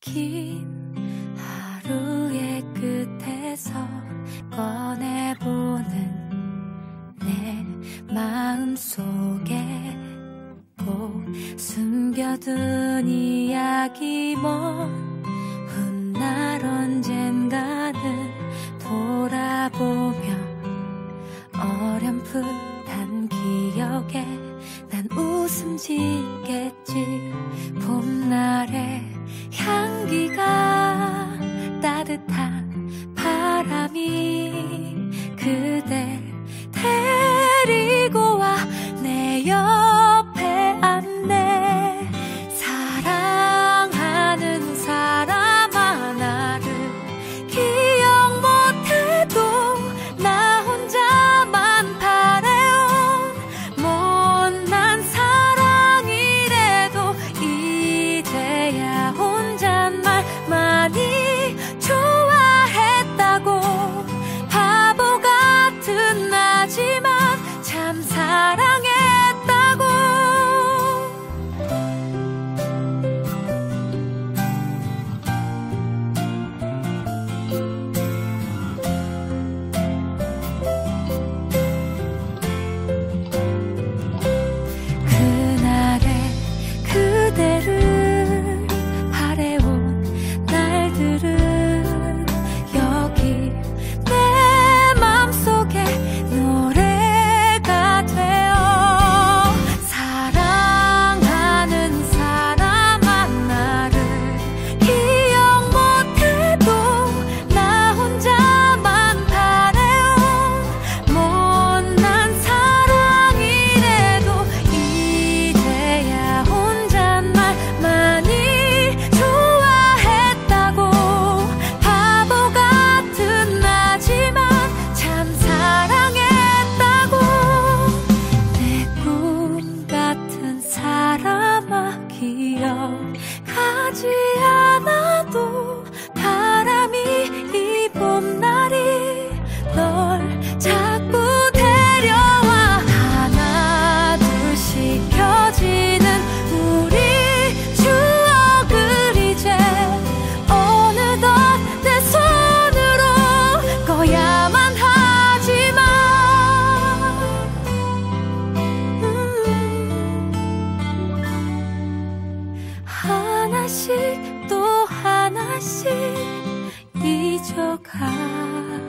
긴 하루의 끝에서 꺼내보는 내 마음속에 꼭 숨겨둔 이야기 먼 훗날 언젠가는 돌아보며 어렴풋한 기억에 난 웃음 짓겠지. 봄날의 향기가 따뜻한 바람이 그댈 데리고 와 내 옆에 앉네. 사랑하는 사람 하나를 기억 못해도 나 혼자만 바래온 못난 사랑이래도 이제야 혼잣말 많이 좋아했다고. 바보 같은 나지만 참 사랑했다고. 그날의 그대를 바래온 날들은 여기 내 맘속에 노래가 되어 사랑하는 사람 하나를 기억 못해도 나 혼자만 바래온 못난 사랑이래도 이제야 혼잣말 많이 좋아했다고. 바보 같은 나지만 참 사랑했다고. 내 꿈 같은 사람아 기억하지 않아도 바람이 이 봄날이 널 자꾸 데려와 하나 둘씩 켜지는 우리 추억을 이제 어느덧 내 손으로 꺼야만 하지만 하나씩 또 하나씩 잊어가.